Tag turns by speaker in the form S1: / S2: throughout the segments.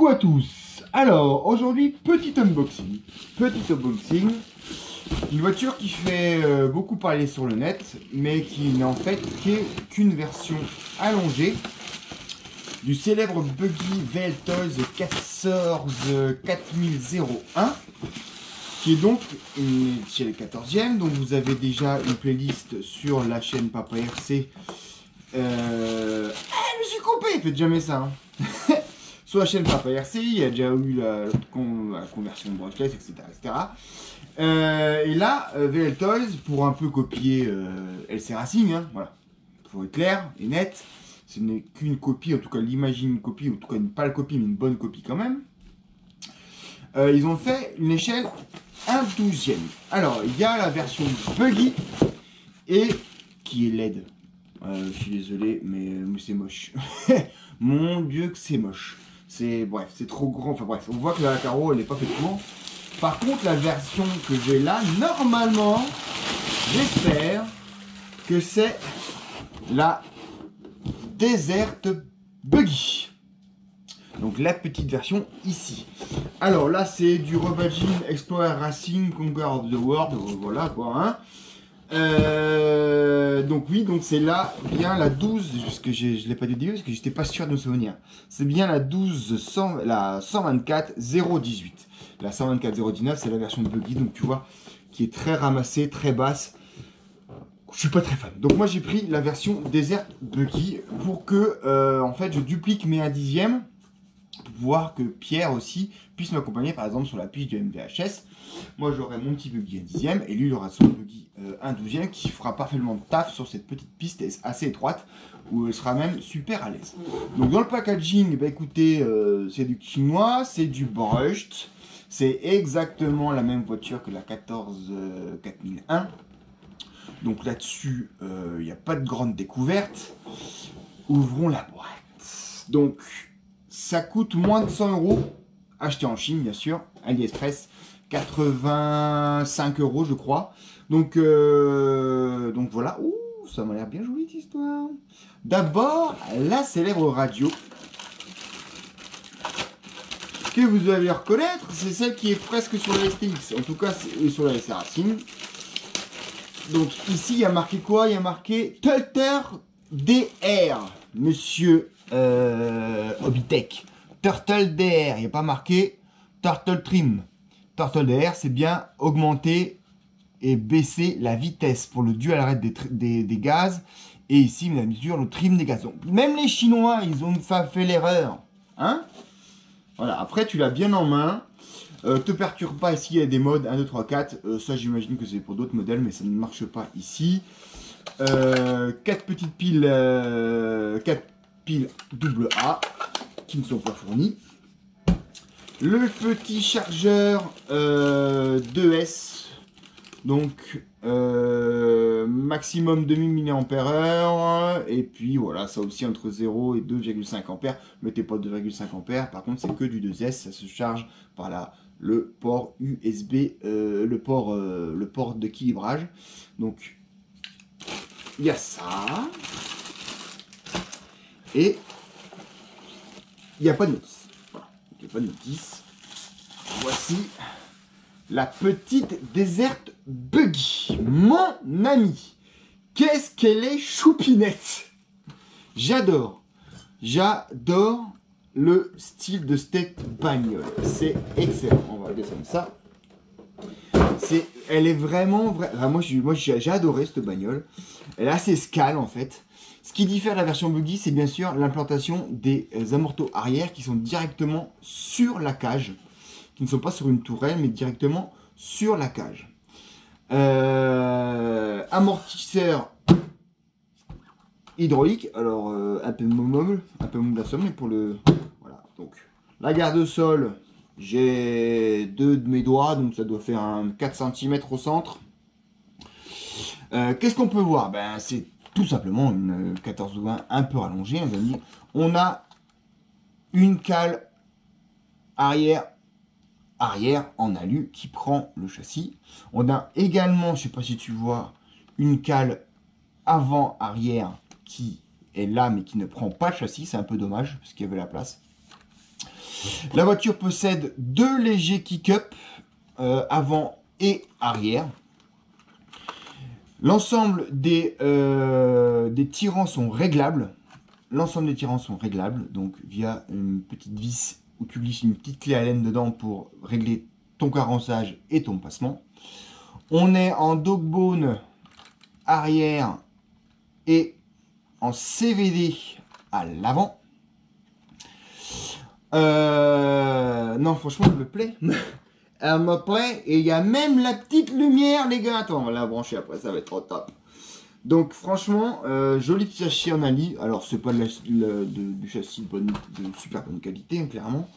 S1: Coucou à tous. Alors aujourd'hui petit unboxing. Une voiture qui fait beaucoup parler sur le net, mais qui n'est en fait qu'une version allongée du célèbre buggy VLToys 4001, qui est donc chez le 14e. Donc vous avez déjà une playlist sur la chaîne Papa RC. Je me suis coupé, faites jamais ça. Hein. Sur la chaîne Papa RC, il y a déjà eu la conversion de brushless, etc. Et là, VLToys, pour un peu copier LC Racing, hein, voilà, faut être clair et net, ce n'est qu'une copie, en tout cas l'imagine une copie, en tout cas pas la copie, mais une bonne copie quand même. Ils ont fait une échelle 1/12e. Alors, il y a la version buggy et qui est LED. Je suis désolé, mais c'est moche. Mon Dieu que c'est moche. Bref, c'est trop grand. Enfin bref, on voit que la carreau, elle n'est pas faite pour. Par contre, la version que j'ai là, normalement, j'espère que c'est la Desert Buggy. Donc la petite version ici. Alors là, c'est du Rebadging Explorer Racing Conquer of the World. Voilà quoi, hein. Donc oui, donc c'est là bien la 12, parce que je ne l'ai pas dit au début, parce que j'étais pas sûr de me souvenir. C'est bien la 124 018. La 124 019, c'est la version de buggy, donc tu vois, qui est très ramassée, très basse. Je suis pas très fan. Donc moi j'ai pris la version Desert Buggy pour que, en fait, je duplique mes 1/10e, pour voir que Pierre aussi puisse m'accompagner, par exemple, sur la piste du MVHS. Moi, j'aurai mon petit buggy 1/10e et lui, il aura son buggy 1/12e qui fera parfaitement le taf sur cette petite piste assez étroite où elle sera même super à l'aise. Donc, dans le packaging, bah, écoutez, c'est du chinois, c'est du brushed. C'est exactement la même voiture que la 4001. Donc là-dessus, il n'y a pas de grande découverte. Ouvrons la boîte. Donc, ça coûte moins de 100 €, acheté en Chine, bien sûr, AliExpress. 85 € je crois. Donc voilà. Ouh, ça m'a l'air bien joli cette histoire. D'abord, la célèbre radio que vous allez reconnaître, c'est celle qui est presque sur la STX, en tout cas sur la SC Racing. Donc ici il y a marqué quoi? Il y a marqué Turtle DR, monsieur Hobbytech. Turtle DR, il n'y a pas marqué Turtle Trim. Turtle DR, c'est bien augmenter et baisser la vitesse pour le dual arrêt des gaz. Et ici, mesdames et messieurs, le trim des gaz. Donc, même les Chinois, ils ont fait l'erreur. Hein? Voilà, après, tu l'as bien en main. Te perturbe pas ici, il y a des modes 1, 2, 3, 4. Ça, j'imagine que c'est pour d'autres modèles, mais ça ne marche pas ici. 4 petites piles, 4 piles AA qui ne sont pas fournies. Le petit chargeur 2S, donc maximum 2000 mAh, et puis voilà, ça aussi entre 0 et 2,5 ampères. Mettez pas 2,5 ampères, par contre c'est que du 2S, ça se charge par le port USB, le port d'équilibrage. Donc il y a ça, et il n'y a pas de notice. Voilà, il n'y a pas de notice. Voici la petite Desert Buggy. Mon ami, qu'est-ce qu'elle est choupinette. J'adore le style de cette bagnole. C'est excellent. On va descendre ça. Elle est vraiment... moi, j'ai adoré cette bagnole. Elle est assez scale, en fait. Ce qui diffère de la version buggy, c'est bien sûr l'implantation des amortos arrière qui sont directement sur la cage, qui ne sont pas sur une tourelle, mais directement sur la cage. Amortisseur hydraulique, alors un peu meuble de la somme, mais pour le... Voilà, donc la garde-sol, j'ai 2 de mes doigts, donc ça doit faire un 4 cm au centre. Qu'est-ce qu'on peut voir? Ben, c'est tout simplement une 14-20 un peu rallongée, on va dire. On a une cale arrière en alu qui prend le châssis. On a également, je sais pas si tu vois, une cale avant-arrière qui est là mais qui ne prend pas le châssis. C'est un peu dommage parce qu'il y avait la place. La voiture possède 2 légers kick-up avant et arrière. L'ensemble des tirants sont réglables. L'ensemble des tirants sont réglables, donc via une petite vis où tu glisses une petite clé à laine dedans pour régler ton carençage et ton passement. On est en dogbone arrière et en CVD à l'avant. Non, franchement, elle me plaît. Elle me plaît. Et il y a même la petite lumière, les gars. Attends, on va la brancher après, ça va être trop top. Donc, franchement, joli petit châssis en Ali. Alors, c'est pas du châssis de super bonne qualité, hein, clairement.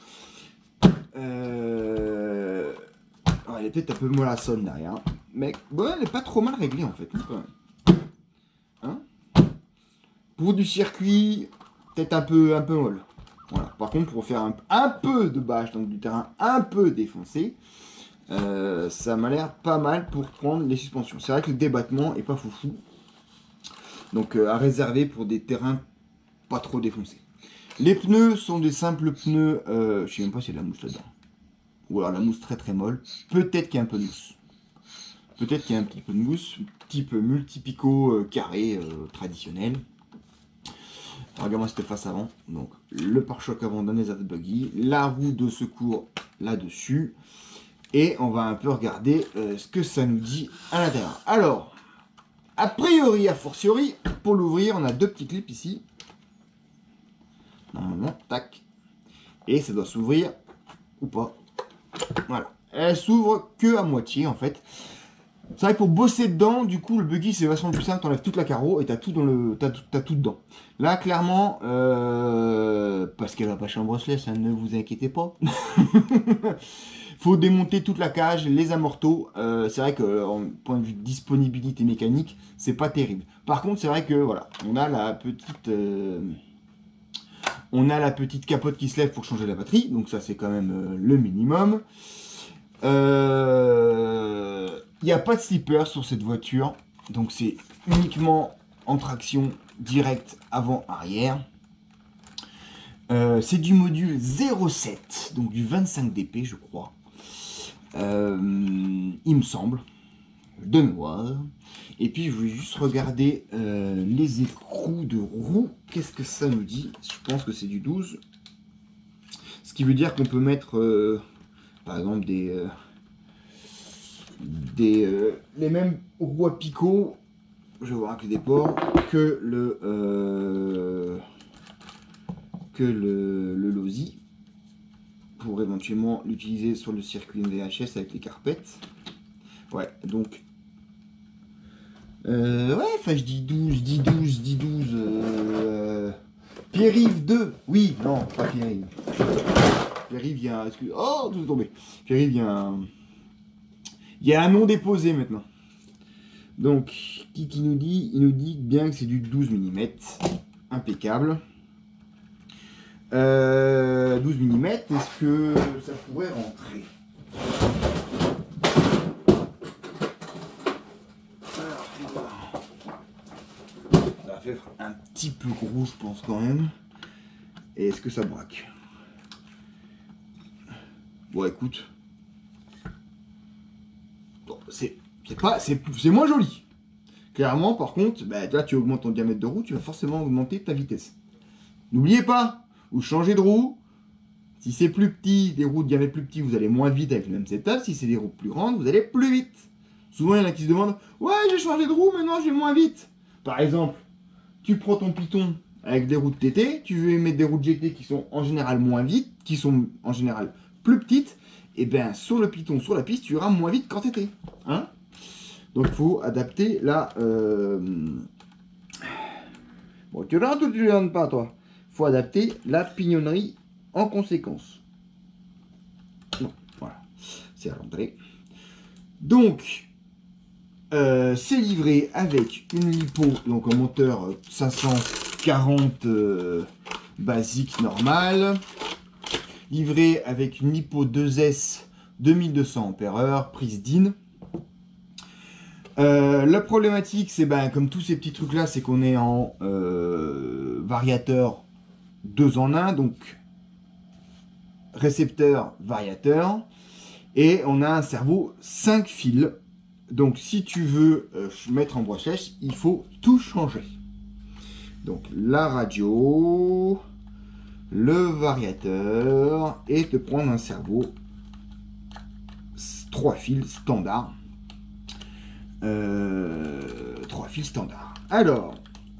S1: Ouais, elle est peut-être un peu mollassonne derrière. Mais bon, elle est pas trop mal réglée, en fait. Hein, pour du circuit, peut-être un peu molle. Voilà. Par contre, pour faire un peu de bâche, donc du terrain un peu défoncé, ça m'a l'air pas mal pour prendre les suspensions. C'est vrai que le débattement est pas foufou. Donc à réserver pour des terrains pas trop défoncés. Les pneus sont des simples pneus, je sais même pas s'il y a de la mousse là-dedans. Ou alors la mousse très très molle. Peut-être qu'il y a un peu de mousse. Peut-être qu'il y a un petit peu de mousse, type multipico carré traditionnel. Regarde-moi cette face avant. Donc le pare-choc avant d'un Desert Buggy, la roue de secours là-dessus. Et on va un peu regarder ce que ça nous dit à l'intérieur. Alors, a priori, a fortiori, pour l'ouvrir, on a 2 petits clips ici. Normalement, tac. Et ça doit s'ouvrir ou pas. Voilà. Elle s'ouvre que à moitié en fait. C'est vrai que pour bosser dedans, du coup, le buggy c'est vachement plus simple. T'enlèves toute la carreau et t'as tout t'as tout dedans. Là, clairement, parce qu'elle va pas chambre-sless, ça ne vous inquiétez pas. Faut démonter toute la cage, les amortos. C'est vrai que, en point de vue de disponibilité mécanique, c'est pas terrible. Par contre, c'est vrai que voilà, on a la petite capote qui se lève pour changer la batterie, donc ça c'est quand même le minimum. Il n'y a pas de slipper sur cette voiture, donc c'est uniquement en traction directe avant-arrière. C'est du module 0,7, donc du 25 dp je crois. Il me semble, de mémoire. Et puis je voulais juste regarder les écrous de roue. Qu'est-ce que ça nous dit? Je pense que c'est du 12. Ce qui veut dire qu'on peut mettre par exemple les mêmes roues à picot, je vais voir avec les déports, que le Losi, pour éventuellement l'utiliser sur le circuit VHS avec les carpettes. Ouais, donc ouais, enfin je dis 12, Pierre-Yves 2, oui, non, pas Pierre-Yves. Pierre-Yves, il y a, excuse, oh, tout est tombé. Pierre-Yves, il y a un nom déposé maintenant. Donc, qui nous dit? Il nous dit bien que c'est du 12 mm, impeccable. 12 mm, est-ce que ça pourrait rentrer? Ça va faire un petit peu gros, je pense quand même. Et est-ce que ça braque? Bon, écoute. Bon, c'est moins joli. Clairement, par contre, bah, là, tu augmentes ton diamètre de roue, tu vas forcément augmenter ta vitesse. N'oubliez pas, vous changez de roue. Si c'est plus petit, des roues de diamètre plus petit, vous allez moins vite avec le même setup. Si c'est des roues plus grandes, vous allez plus vite. Souvent, il y en a qui se demandent, ouais, j'ai changé de roue, maintenant j'ai moins vite. Par exemple, tu prends ton Python avec des roues de TT, tu veux mettre des roues de GT qui sont en général moins vite, qui sont en général plus petites, et bien sur le Python, sur la piste, tu iras moins vite qu'en TT. Hein? Donc il faut adapter la... Bon, tu rentres ou tu rentres pas, toi? Il faut adapter la pignonnerie en conséquence. Non, voilà, c'est à l'entrée. Donc, c'est livré avec une lipo, donc un moteur 540 basique normal. Livré avec une lipo 2S 2200 Ah, prise DIN. La problématique, c'est comme tous ces petits trucs là, c'est qu'on est en variateur 2 en 1, donc récepteur, variateur. Et on a un cerveau 5 fils. Donc si tu veux mettre en bois sèche, il faut tout changer. Donc la radio, le variateur, et te prendre un cerveau 3 fils standard. 3 fils standard. Alors,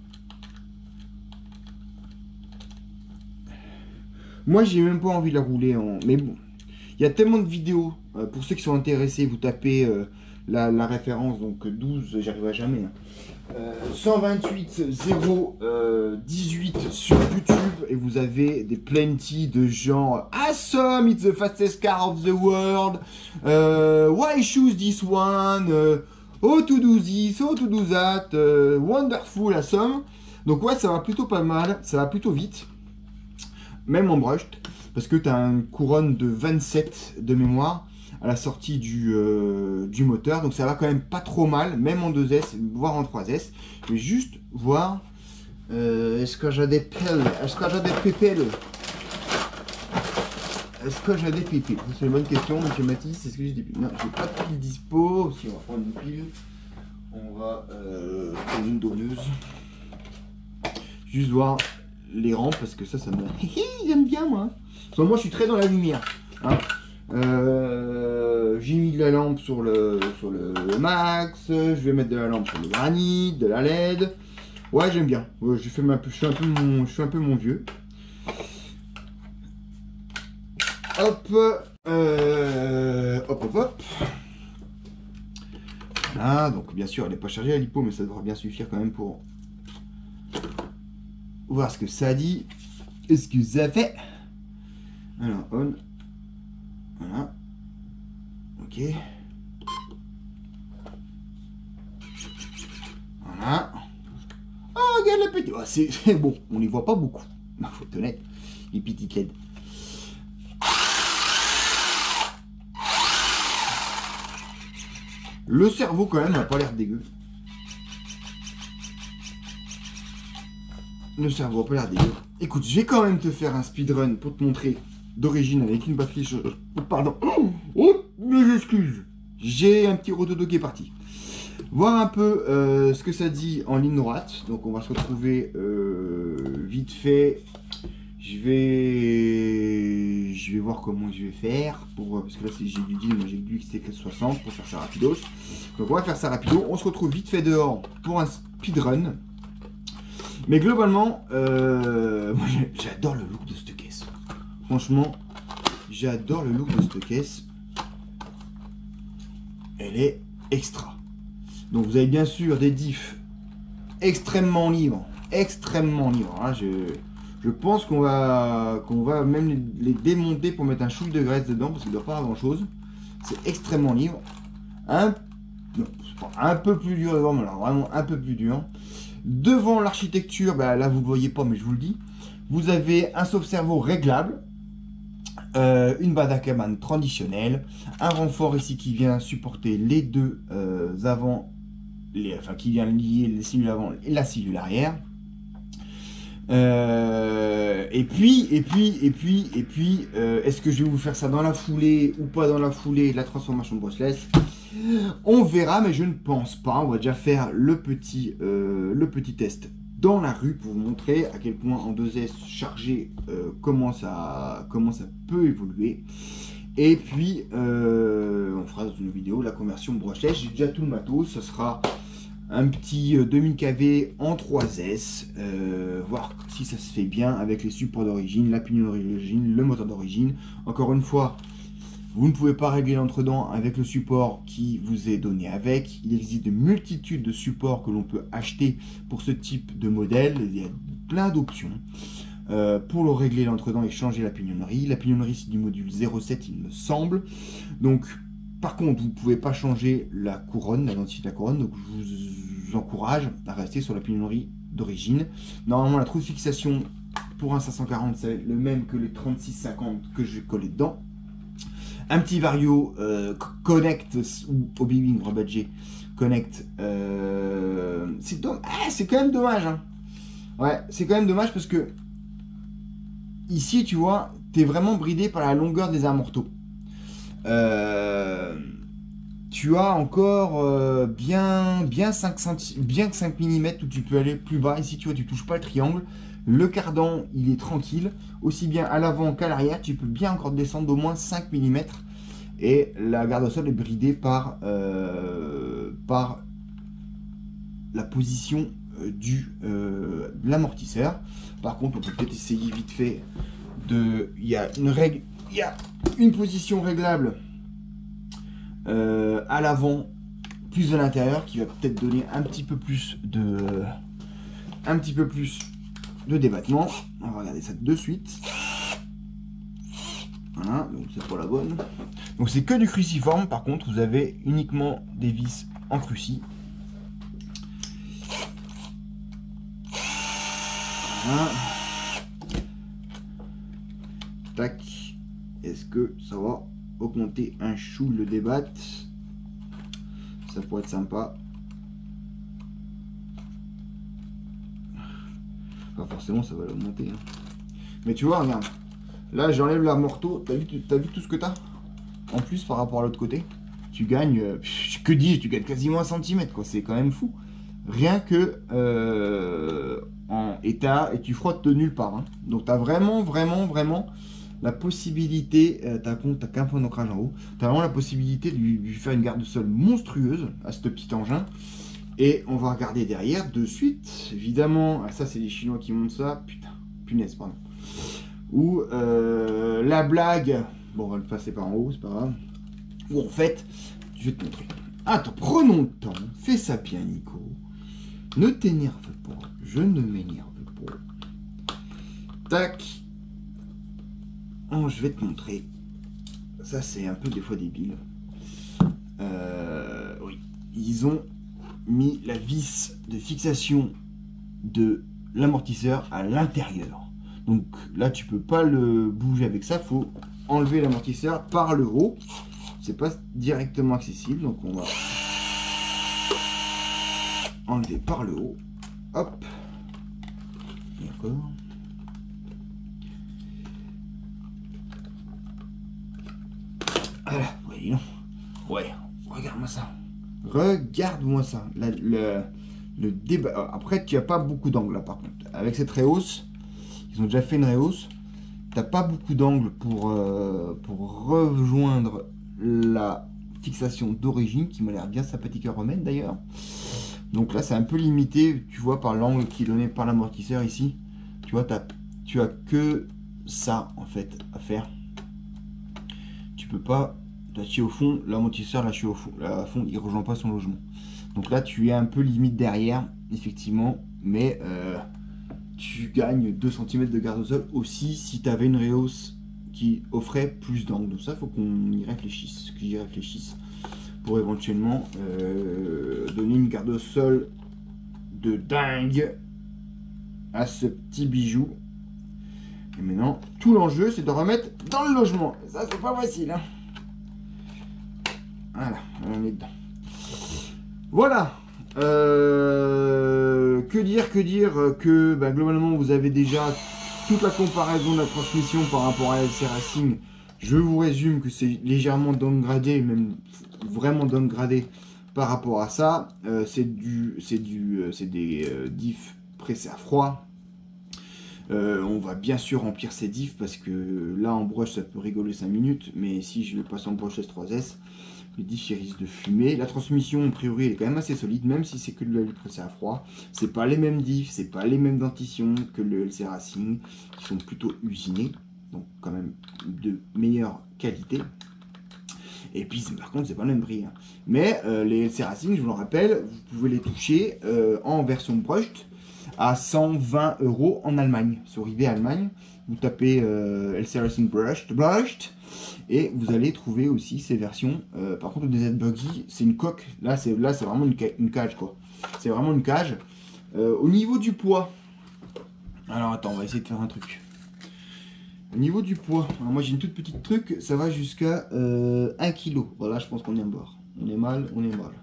S1: moi j'ai même pas envie de la rouler en... Mais bon, il y a tellement de vidéos. Pour ceux qui sont intéressés, vous tapez la référence, donc 12, j'arriverai jamais. 128 0 18 sur YouTube, et vous avez des plenty de genre awesome, it's the fastest car of the world, why choose this one, how to do this, how to do that, wonderful, awesome. Donc ouais, ça va plutôt pas mal, ça va plutôt vite, même en brushed, parce que tu as une couronne de 27 de mémoire à la sortie du moteur, donc ça va quand même pas trop mal, même en 2S, voire en 3S. Je vais juste voir, est-ce que j'ai des pelles, est-ce que j'ai des pépelles, est-ce que j'ai des pépelles, c'est une bonne question, monsieur Mathis, est-ce que j'ai des piles? Non, j'ai pas de pile dispo. Si on va prendre une pile, on va prendre une donneuse, juste voir les rampes, parce que ça me... j'aime bien moi. Parce que moi je suis très dans la lumière, hein. J'ai mis de la lampe sur le max, je vais mettre de la lampe sur le granit, de la LED. Ouais, j'aime bien. Ouais, je suis un peu mon vieux. Hop, hop. Voilà, donc bien sûr, elle n'est pas chargée à l'hypo, mais ça devra bien suffire quand même pour voir ce que ça dit, et ce que ça fait. Alors, on. Voilà. Ok. Voilà. Oh, regarde la petite. Oh, c'est bon, on les voit pas beaucoup. Il faut être honnête. Les petites LED. Le cerveau, quand même, n'a pas l'air dégueu. Le cerveau n'a pas l'air dégueu. Écoute, je vais quand même te faire un speedrun pour te montrer d'origine avec une batterie... Pardon. Oh, mes excuses. J'ai un petit rotodo qui est parti. Voir un peu ce que ça dit en ligne droite. Donc on va se retrouver vite fait. Je vais voir comment je vais faire. Parce que là j'ai du deal, moi j'ai du XT60 pour faire ça rapidos. Donc on va faire ça rapido. On se retrouve vite fait dehors pour un speedrun. Mais globalement, moi j'adore le look de cette caisse. Franchement, j'adore le look de cette caisse. Elle est extra. Donc vous avez bien sûr des diffs extrêmement libres. Extrêmement libres. Hein, je pense qu'on va même les démonter pour mettre un chouille de graisse dedans, parce qu'il ne doit pas avoir grand chose. C'est extrêmement libre. Un peu plus dur devant, mais alors vraiment un peu plus dur. Devant l'architecture, bah, là vous ne le voyez pas, mais je vous le dis. Vous avez un sauve-cerveau réglable. Une Badacaman traditionnelle, un renfort ici qui vient supporter les deux avant, enfin qui vient lier les cellules avant et la cellule arrière. Et puis, est-ce que je vais vous faire ça dans la foulée ou pas dans la foulée, la transformation de brushless? On verra, mais je ne pense pas. On va déjà faire le petit test dans la rue pour vous montrer à quel point en 2S chargé comment ça peut évoluer. Et puis on fera dans une vidéo la conversion brushless. J'ai déjà tout le matos, ce sera un petit 2000 kV en 3S, voir si ça se fait bien avec les supports d'origine, la pinion d'origine, le moteur d'origine. Encore une fois, vous ne pouvez pas régler l'entre-dents avec le support qui vous est donné avec. Il existe de multitudes de supports que l'on peut acheter pour ce type de modèle. Il y a plein d'options pour le régler l'entre-dents et changer la pignonnerie. La pignonnerie, c'est du module 0,7, il me semble. Donc, par contre, vous ne pouvez pas changer la couronne, la densité de la couronne. Donc, je vous encourage à rester sur la pignonnerie d'origine. Normalement, la trou de fixation pour un 540, c'est le même que les 3650 que je vais coller dedans. Un petit Vario Connect ou Hobby Wing rebadgé Connect. C'est quand même dommage. Hein. Ouais, c'est quand même dommage parce que ici, tu vois, tu es vraiment bridé par la longueur des amortos. Tu as encore bien 5 bien 5 mm où tu peux aller plus bas. Ici, tu vois, tu touches pas le triangle. Le cardan, il est tranquille. Aussi bien à l'avant qu'à l'arrière, tu peux bien encore descendre d'au moins 5 mm. Et la garde au sol est bridée par la position de l'amortisseur. Par contre, on peut peut-être essayer vite fait de... Il y a une position réglable à l'avant plus à l'intérieur qui va peut-être donner un petit peu plus de débattement. On va regarder ça de suite. Voilà, donc c'est pour la bonne. Donc c'est que du cruciforme, par contre vous avez uniquement des vis en cruci. Voilà. Tac. Est-ce que ça va augmenter un chou le débat? Ça pourrait être sympa. Pas forcément ça va l'augmenter. Hein. Mais tu vois, regarde. Là j'enlève l'amorto. T'as vu tout ce que t'as? En plus par rapport à l'autre côté. Tu gagnes. Que dis-je? Tu gagnes quasiment 1 cm quoi. C'est quand même fou. Rien que en état. Et tu frottes de nulle part. Hein. Donc t'as vraiment la possibilité, t'as qu'un point d'ancrage en haut, t'as vraiment la possibilité de lui faire une garde sol monstrueuse à ce petit engin. Et on va regarder derrière de suite, évidemment, ça c'est les Chinois qui montent ça, putain, punaise, pardon. Ou la blague, bon on va le passer par en haut, c'est pas grave. Ou en fait, je vais te montrer. Attends, prenons le temps, fais ça bien Nico. Ne t'énerve pas, je ne m'énerve pas. Tac. Oh, je vais te montrer. Ça, c'est un peu des fois débile. Oui. Ils ont mis la vis de fixation de l'amortisseur à l'intérieur. Donc là, tu peux pas le bouger avec ça. Faut enlever l'amortisseur par le haut. C'est pas directement accessible. Donc on va enlever par le haut. Hop. D'accord. Voilà, voyez, non. Ouais, regarde-moi ça. Regarde-moi ça. Le débat. Après, tu n'as pas beaucoup d'angle là par contre. Avec cette rehausse, ils ont déjà fait une rehausse. Tu n'as pas beaucoup d'angle pour rejoindre la fixation d'origine qui m'a l'air bien sympathique à remettre d'ailleurs. Donc là, c'est un peu limité, tu vois, par l'angle qui est donné par l'amortisseur ici. Tu vois, tu as que ça en fait à faire. Tu peux pas lâcher au fond, l'amortisseur lâché au fond, il ne rejoint pas son logement. Donc là tu es un peu limite derrière, effectivement, mais tu gagnes 2 cm de garde au sol aussi si tu avais une rehausse qui offrait plus d'angle. Donc ça faut qu'on y réfléchisse, que j'y réfléchisse pour éventuellement donner une garde au sol de dingue à ce petit bijou. Et maintenant, tout l'enjeu, c'est de remettre dans le logement. Et ça, c'est pas facile. Hein. Voilà, on est dedans. Voilà. Que dire que bah, globalement, vous avez déjà toute la comparaison de la transmission par rapport à LC Racing. Je vous résume que c'est légèrement downgradé, même vraiment downgradé par rapport à ça. C'est des diffs pressés à froid. On va bien sûr remplir ces diffs parce que là en brush ça peut rigoler 5 minutes, mais si je le passe en brush S3S, les diffs risquent de fumer. La transmission a priori elle est quand même assez solide, même si c'est que de l'huile pressée à froid. C'est pas les mêmes diffs, c'est pas les mêmes dentitions que le LC Racing, qui sont plutôt usinés, donc quand même de meilleure qualité. Et puis par contre c'est pas le même prix. Hein. Mais les LC Racing, je vous le rappelle, vous pouvez les toucher en version brushed à 120 € en Allemagne. Sur eBay Allemagne, vous tapez LC Racing Brushed et vous allez trouver aussi ces versions. Par contre, le DZ Buggy, c'est une coque. Là, c'est vraiment une cage, quoi. C'est vraiment une cage. Au niveau du poids, alors attends, on va essayer de faire un truc. Au niveau du poids, alors moi j'ai une toute petite truc, ça va jusqu'à 1 kg. Voilà, je pense qu'on est en bord. On est mal, on est mal.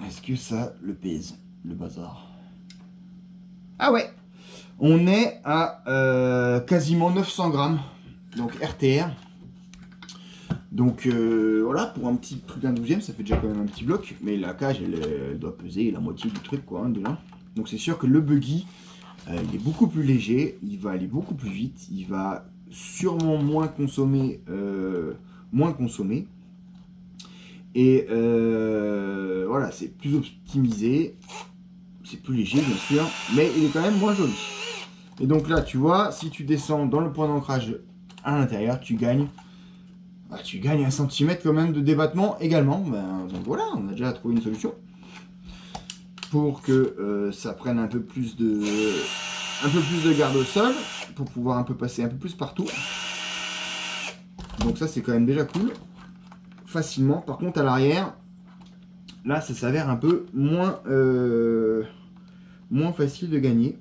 S1: Est-ce que ça le pèse, le bazar? Ah ouais, on est à quasiment 900 grammes, donc RTR. Donc voilà, pour un petit truc d'un 12e, ça fait déjà quand même un petit bloc. Mais la cage, elle doit peser la moitié du truc, quoi, hein, déjà. Donc c'est sûr que le buggy, il est beaucoup plus léger, il va aller beaucoup plus vite, il va sûrement moins consommer. Et voilà, c'est plus optimisé, c'est plus léger bien sûr, mais il est quand même moins joli. Et donc là, tu vois, si tu descends dans le point d'ancrage à l'intérieur, tu gagnes 1 centimètre quand même de débattement également. Donc voilà, on a déjà trouvé une solution pour que ça prenne un peu plus de garde au sol, pour pouvoir un peu passer un peu plus partout. Donc ça, c'est quand même déjà cool. Facilement. Par contre, à l'arrière, là, ça s'avère un peu moins facile de gagner.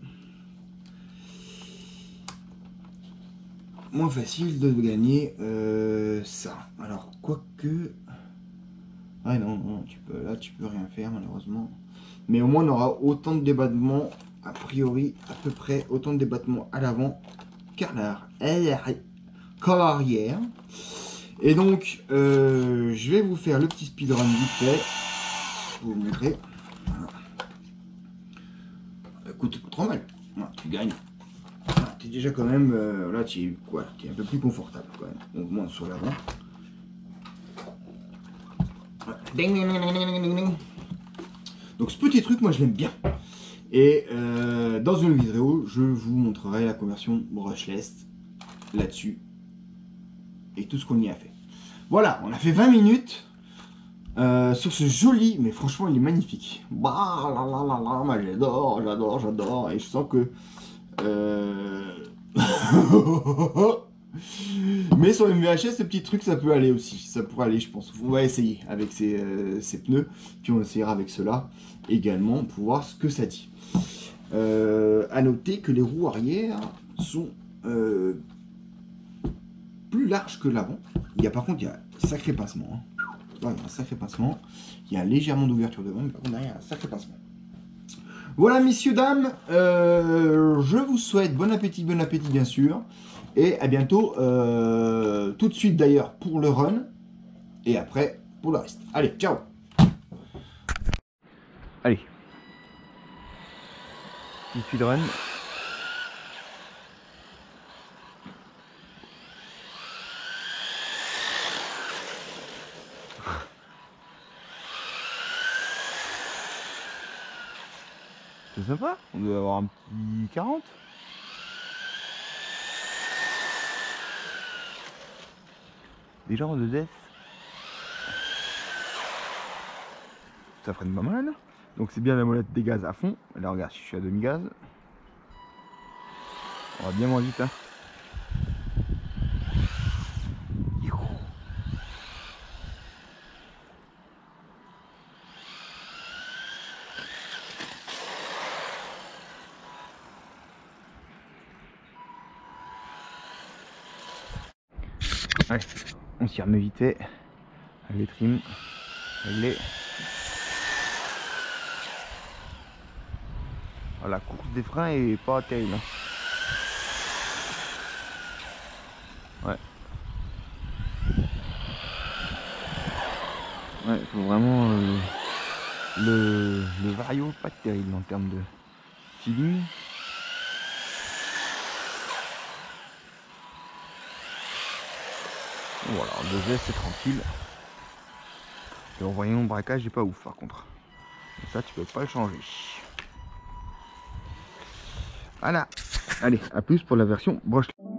S1: Moins facile de gagner ça. Alors, quoique... Ah non, là, tu peux rien faire, malheureusement. Mais au moins, on aura autant de débattements, a priori, à peu près, autant de débattements à l'avant qu'à l'arrière. Et donc, je vais vous faire le petit speedrun vite fait, pour vous montrer. Voilà. Écoute, pas trop mal. Voilà, tu gagnes. Voilà, tu es déjà quand même, là, tu es un peu plus confortable quand même, au moins sur l'avant. Voilà. Ding, ding, ding, ding, ding, ding. Donc ce petit truc, moi, je l'aime bien. Et dans une vidéo, je vous montrerai la conversion brushless là-dessus et tout ce qu'on y a fait. Voilà, on a fait 20 minutes sur ce joli, mais franchement il est magnifique. Bah là là là là, moi j'adore, et je sens que mais sur une VHS, ce petit truc ça peut aller aussi, ça pourrait aller je pense. On va essayer avec ces pneus, puis on essayera avec ceux-là également pour voir ce que ça dit. À noter que les roues arrière sont plus larges que l'avant. Par contre, il y a un sacré pincement. Hein. Il y a un sacré pincement. Il y a légèrement d'ouverture devant, mais par contre, derrière, il y a un sacré pincement. Voilà, messieurs, dames. Je vous souhaite bon appétit bien sûr. Et à bientôt. Tout de suite, d'ailleurs, pour le run. Et après, pour le reste. Allez, ciao. Allez. Petit run. C'est sympa, on doit avoir un petit 40. Déjà en 2S. Ça freine pas mal. Donc c'est bien la molette des gaz à fond. Là regarde, si je suis à demi-gaz. On va bien moins vite hein. Allez, on s'y remet vite fait. Avec les trims. Réglé. Ah, la course des freins est pas terrible. Hein. Ouais. Ouais, il faut vraiment le Vario pas terrible en termes de feeling. Voilà, en 2S c'est tranquille. Le voyant de braquage est pas ouf par contre. Et ça tu peux pas le changer. Voilà. Allez, à plus pour la version brushless.